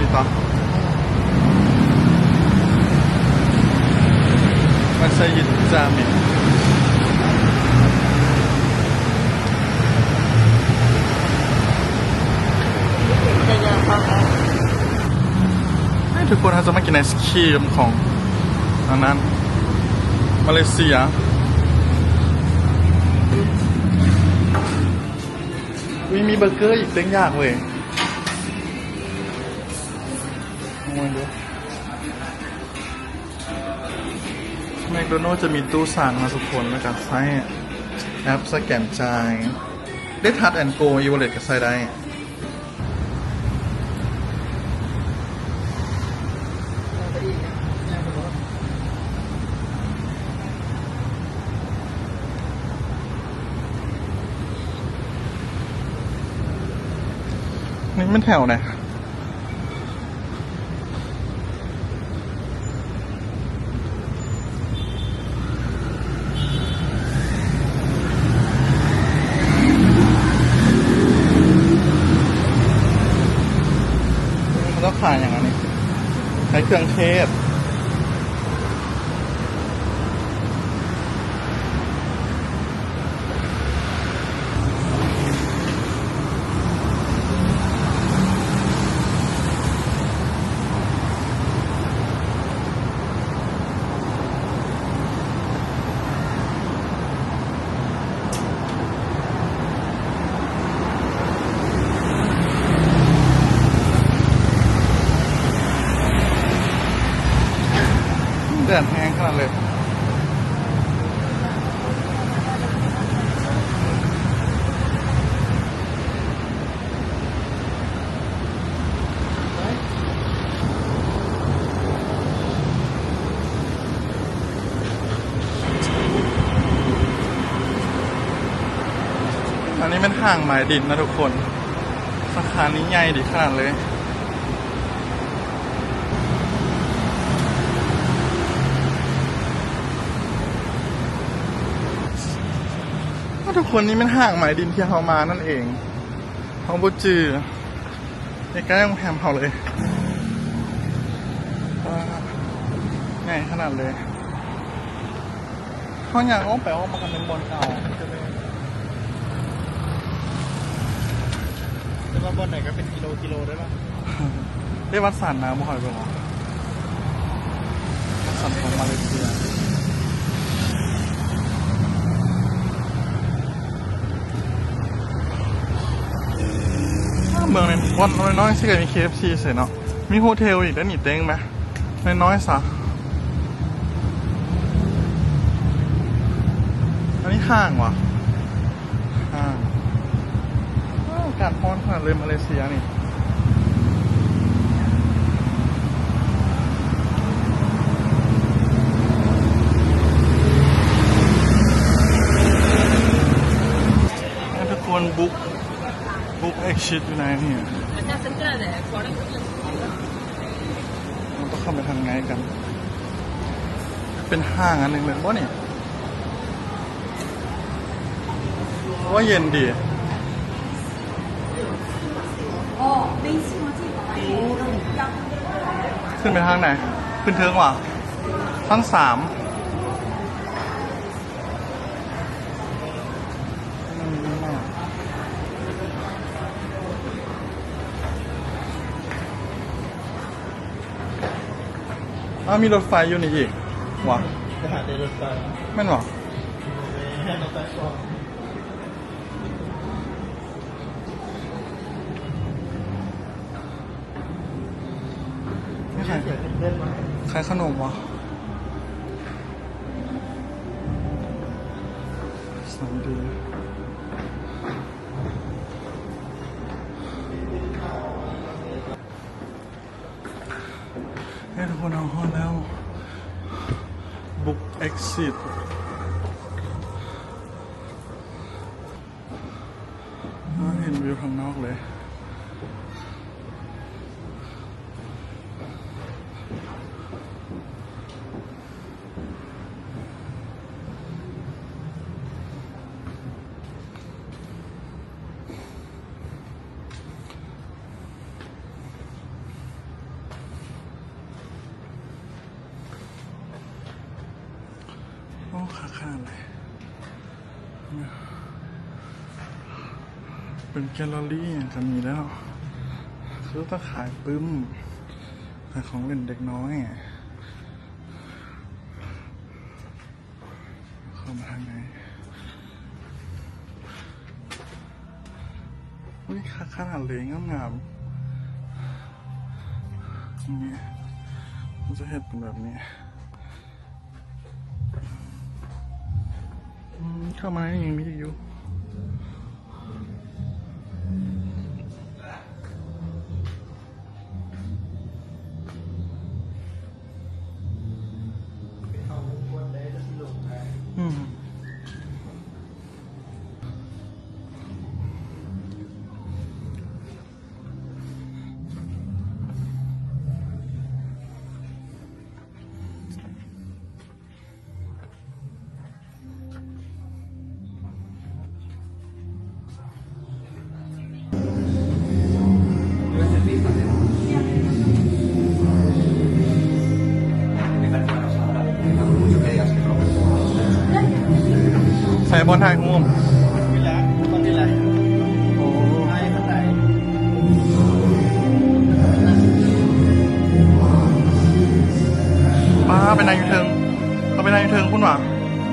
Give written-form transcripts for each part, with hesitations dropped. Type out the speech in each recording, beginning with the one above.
ก่อนมัสยิดจามิให้ทุกคนเราจะมากินไอศครีมของอันนั้นมาเลเซียมีเบอร์เกอร์อีกเต็มอย่างเลยมาดูแมคโดนัลด์จะมีตู้สั่งมาทุกคนแล้วก็ใช้แอปสแกนจ่ายได้ทัชแอนด์โกอีวอลเล็ตก็ใช้ได้นี่มันแถวไหนมันต้องขายอย่างนี้ใช้เครื่องเทศแดดแห้งขนาดเลยอันนี้เป็นห่างหมายดินนะทุกคนสาขานี้ใหญ่ดีขนาดเลยทุกคนนี้มันห่างหมายดินที่เขามานั่นเองเขาบูจือใกล้ๆโรงแรมเขาเลยง่ายขนาดเลยเขาอยากอ้อมไปอ้อมมากันเป็นบอลเก่าจะว่าบอลไหนก็เป็นกิโลได้ป่ะได้วัดสันนะบ่อยไปหรอวัดสันของมาเลเซียเมืองในวันน้อยๆสิเกิดมี KFC เสร็จเนาะมีโฮเทลอีกแล้วหนีเต้งไหมน้อยๆซะอันนี้ห้างว่ะห้างการพอนขนาดเลยมาเลเซียนี่ทุกคนบุ๊กเอ็กชิดอยู่ไหนนี่เราต้องเข้าไปทางไงกันเป็นห้างอันหนึ่งเลยว่าเนี่ยว่าเย็นดีขึ้นไปทางไหนขึ้นเทิงว่ะทั้ง3มีรถไฟอยู่นี่อีกวะจะหาในรถไฟไม่หรอไม่ขายขนมวะสันดีให้ทุกคนเอาห้องแล้วบุ๊กเอ็กซิสเห็นวิวข้างนอกเลยข้างๆเลยเป็นแกลเลอรี่จะมีแล้วคือถ้าขายปึ้มขายของเล่นเด็กน้อยเข้ามาทางไหนนี่ขนาดเลยงามๆนี่มันจะเห็นเป็นแบบนี้เข้ามายังมีอยู่ใส่บอลไทยของผมวิลาบอลที่ไรโอ้ไอ้ข้างไหนป้าเป็นนายยูเทิงเขาเป็นนายยูเทิงคุณหว่า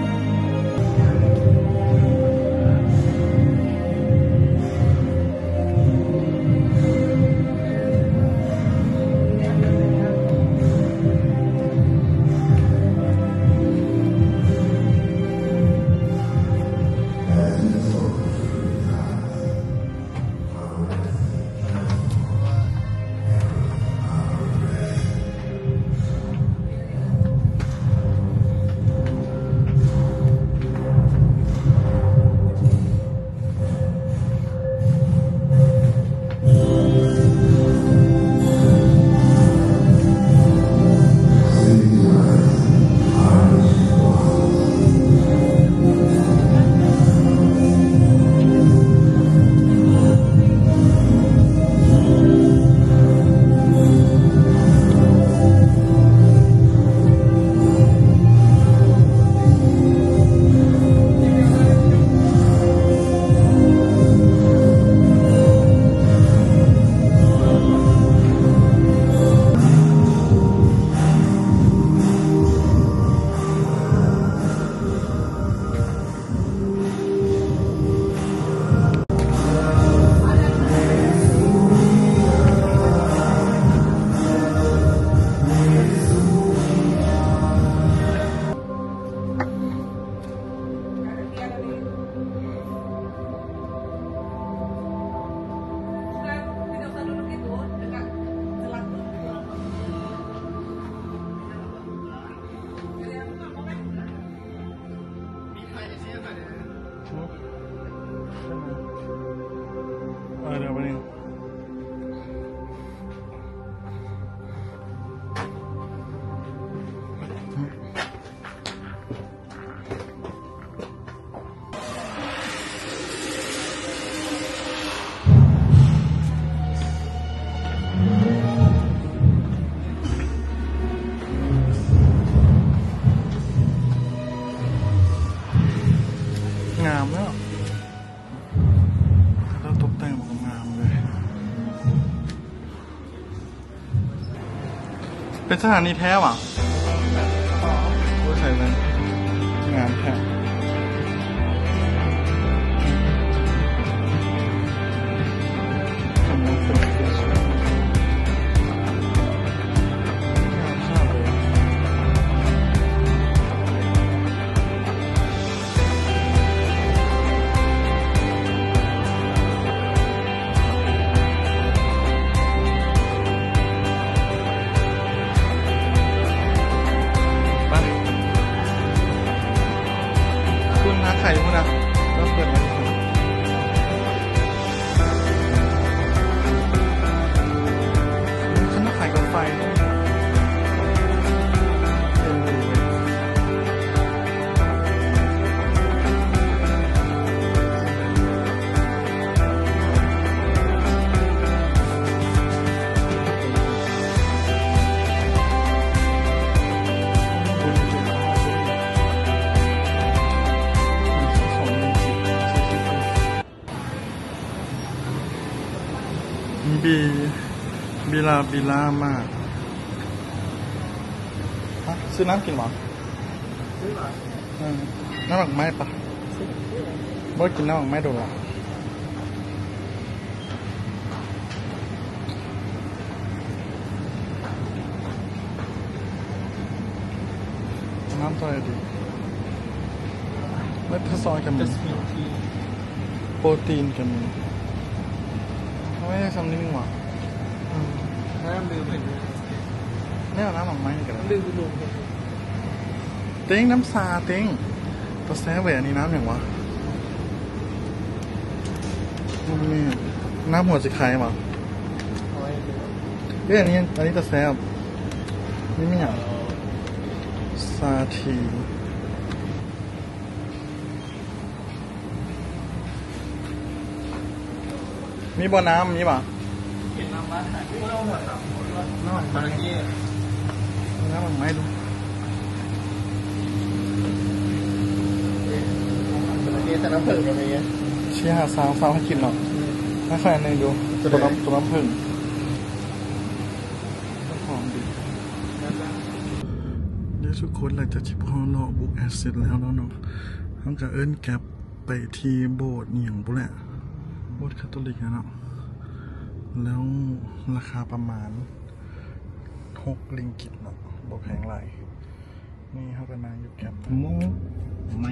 เดี๋ยวไปนี่งามแล้วแล้วตกแต่งแบบงามเลยเป็นสถานีแท้ว่ะใช่เลยงามแท้บีบิลามากฮะซื้อน้ำกินหรอซื้อหรอน้ำหมักไม้ปะบ่กินน้ำหมักไม้ดูหรอน้ำตัวอะไรดีเม็ดทซอยกันมีโปรตีนกันมีไม่ได้ทำนิ่งหว่ะน้ำดื่มเป็นไม่เอาน้ำหมักไม้กันดื่มไปลงเต้งน้ำซาเต้งตัวแซ่บอันนี้น้ำอย่างวะนี่น้ำหัวจิไข่ป่ะอันนี้ตัวแซ่บนี่ไม่อย่างซาทีมีบ่อน้ำมีป่ะเห็นน้ำบ้านไหนไม่ต้องหัวสับน้ำมันเกี้ยน้ำมันไม่ดูแต่น้ำผึ้งอะไรเงี้ยเชี่ยสาวให้กินหรอกถ้าใครในดูตัวน้ำผึ้งหอมดีเดี๋ยวทุกคนหลังจากที่พ่อรอบุ๊กแอสเซทแล้วเนาะต้องการเอิ้นแก๊ปไปที่โบสถ์อย่างบุแหละโบสถ์คาทอลิกนะเนาะแล้วราคาประมาณ6 ลิงกิตเนาะบอกแพงไรนี่เขาเป็นนางอยู่แก๊ปมุ้งไม่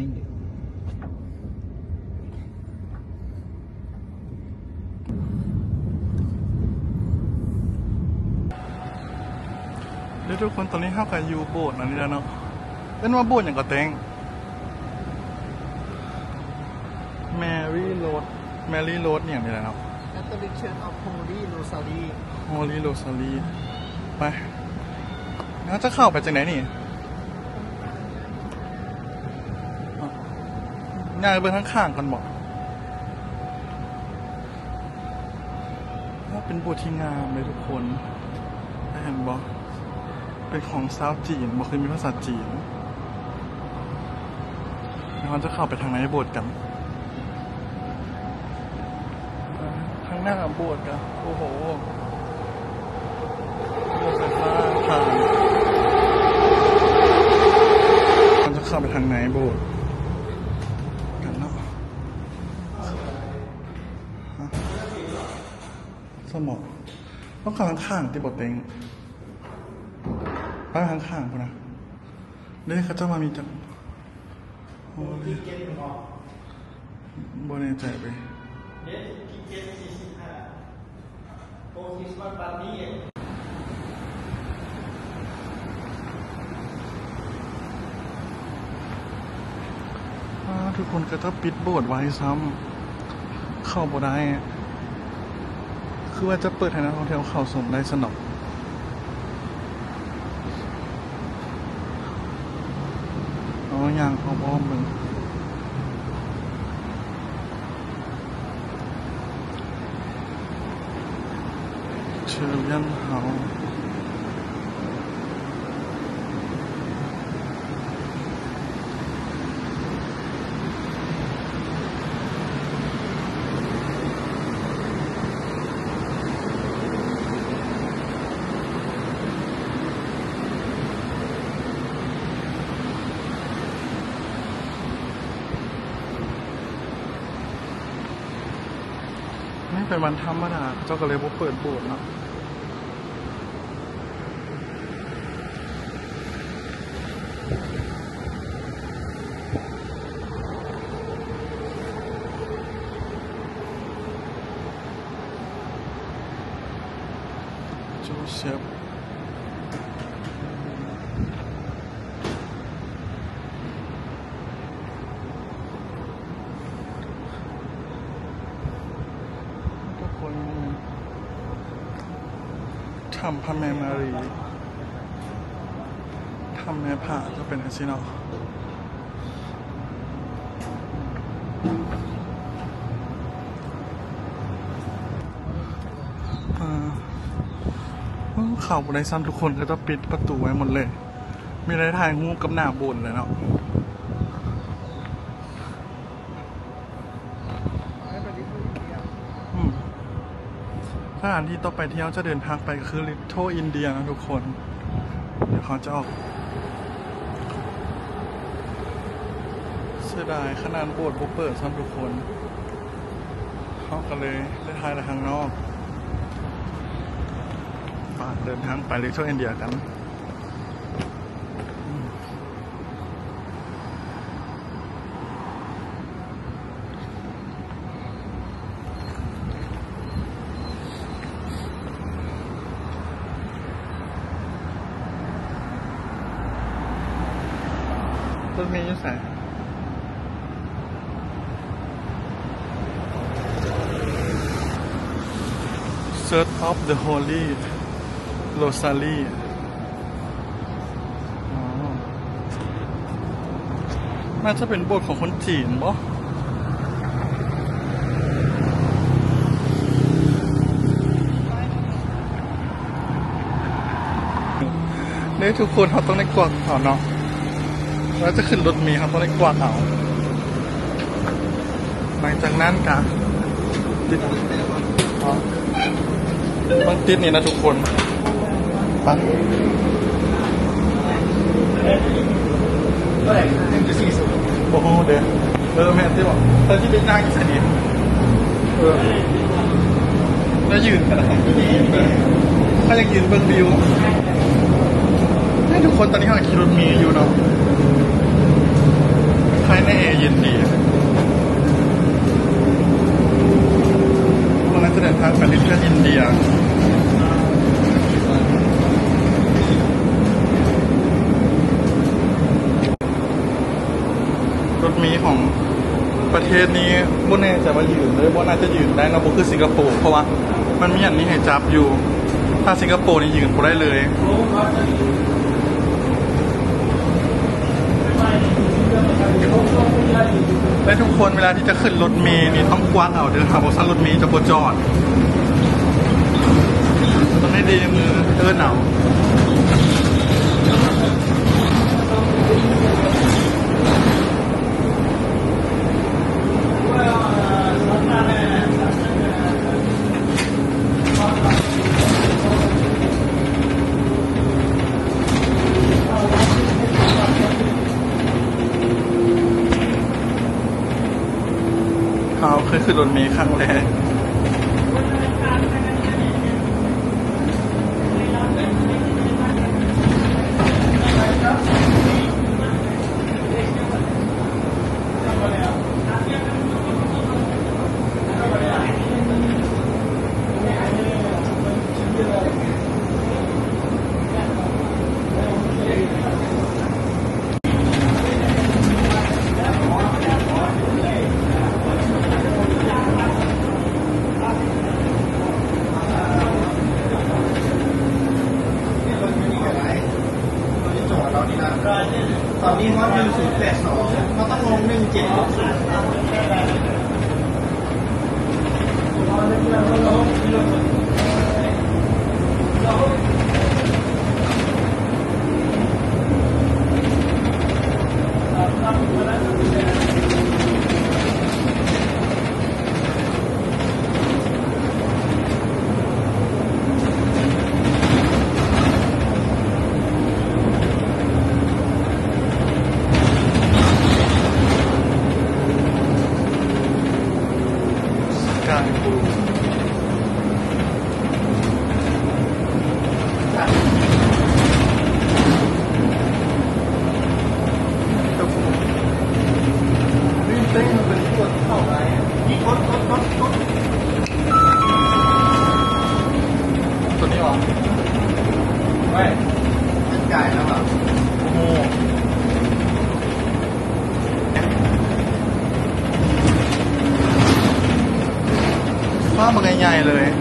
เดี๋ยวทุกคนตอนนี้เข้ากับยูโบสถ์นะนี่แล้วเนาะเป็นว่าโบสถ์อย่างก็เต็งแมรี่โรดอย่างนี้แหละเนาะ Catholic Church of Holy Rosary ไปแล้วจะเข้าไปจากไหนนี่ง่ายไปข้างๆกันบอกว่าเป็นโบสถ์ที่งามเลยทุกคนได้เห็นบอกเป็นของชาวจีนบอกเคยมีภาษาจีนแล้วเราจะเข้าไปทางไหนโบสถ์กันทางหน้าโบสถ์กันโอ้โหโบสถ์ไฟฟ้าผ่านเราจะเข้าไปทางไหนโบสถ์กันเนาะสมองต้องเข้าข้างๆที่โบสถ์เต็งไปข้างๆกูนะเดี๋ยวเขาจะมามีจังโอ้ยบ่แน่ใจไปทุกคนก็จะปิดโบสถ์ไว้ซ้ำเข้าบ่ได้คือว่าจะเปิดให้นักท่องเที่ยวเข้าชมได้สนุกอย่างอ้อมมึงเชื่อยังเฮาไม่เป็นวันธรรมดาเจ้าก็เลยว่าเปิดโบสถ์เนาะโจเซฟทำพระแม่มารีทำแม่ผ่าก็เป็นอาชีพเนาะข่าวบริษัททุกคนก็จะปิดประตูไว้หมดเลยมีอะไรถ่ายงูกับหน้าบนเลยเนาะสถานที่ต่อไปที่เราจะเดินทางไปก็คือ Little India นะทุกคนเดี๋ยวเขาจะออกเสียดายขนาดโบสถ์บ่เปิดซ้ำทุกคนเขาก็เลยได้ถ่ายในข้างนอกเดินทางไป Little India กันรถเมล์อยู่ไหน Church of the Holy Rosary น่าจะเป็นโบสถ์ของคนจีนบ่นี่ทุกคนเขาต้องได้กวักเอาเนาะแล้วจะขึ้นรถเมล์เขาต้องได้กวักเอาหลังจากนั้นกะติดต้องติดนี่นะทุกคนไปโอ้โหเดี๋ยวแม่ที่บอกตอนที่ไปนั่งสนิทแล้วยืนกันถ้ายังยืนเบิ้งวิวให้ทุกคนตอนนี้เขาขี่รถเมล์อยู่เนาะภายในแอร์เย็นดีวันนั้นจะเดินทางไปลิเทอร์อินเดียรถเมล์ของประเทศนี้บ่แน่ใจว่ายืนเลยบ่น่าจะยืนได้นะบ่คือสิงคโปร์เพราะว่ามันมีอย่างนี้ให้จับอยู่ถ้าสิงคโปร์นี่ยืนบ่ได้เลยและทุกคนเวลาที่จะขึ้นรถเมล์นี่ต้องกว้างเอาเด้อครับเพราะถ้ารถเมล์จะบ่จอดต้องให้ดีมือหนาวเขาเคยขึ้นรถเมล์ครั้งแรกตอนนี้ฮอต1082เขาต้องลงตัวนี้หรอไม่เป็นไก่แล้วแบบโอ้ฟ้ามันใหญ่ๆเลย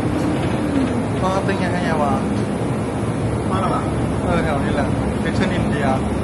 ฟ้าเป็นยังไงวะฟ้าหรอแถวนี้แหละเป็นเช่นอินเดีย